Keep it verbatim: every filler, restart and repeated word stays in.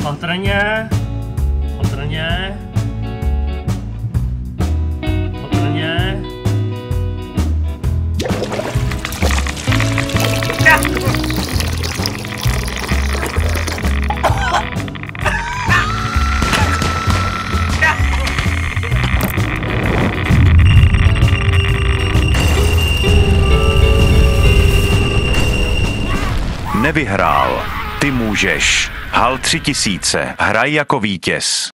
Opatrně. Opatrně. Opatrně. Nevyhrál. Ty můžeš. Hal tři tisíce. Hraj jako vítěz.